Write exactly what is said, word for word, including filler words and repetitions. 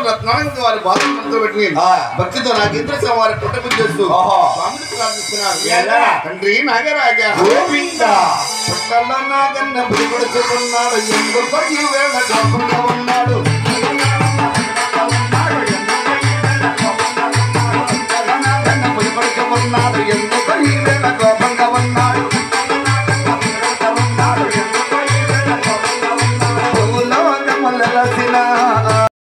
రత్నానికి వారి బాధలు పెట్టి భక్తితో నాగేంద్ర వారి పుట్టకు చేస్తూ స్వామిని ప్రార్థిస్తున్నారు. తండ్రి నాగరాజా పుట్టల్లో నాగన్న బుడి కొడుచుకున్నాడు, ఎందుకు ఈ వేళ కాకుండా ఉన్నాడు.